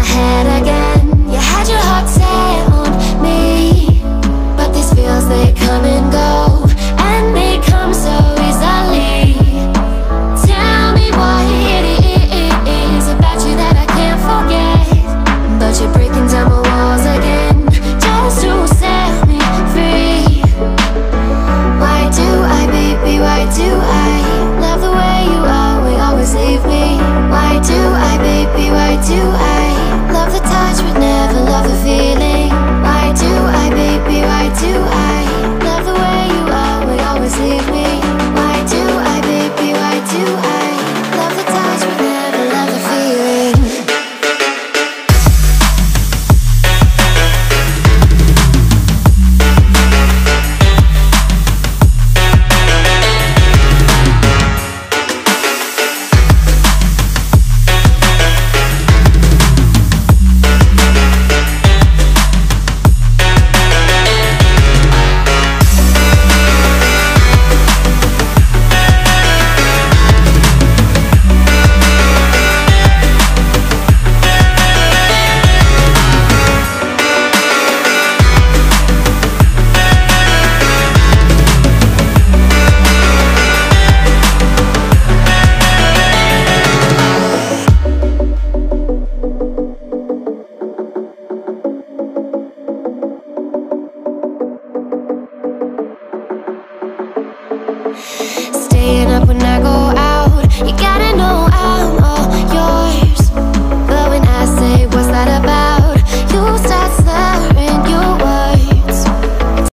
head again. You had your heart set on me, but these feels, they come and go, and they come so easily. Tell me what it is about you that I can't forget, but you're breaking down my walls again, just to set me free. Why do I, baby, why do I love the way you always leave me? Why do I, baby, why do I love the touch but never love the feeling? Why do I, baby, why do I love the way you always leave me? Why do I, baby, why do I love the touch but never love the feeling? Staying up when I go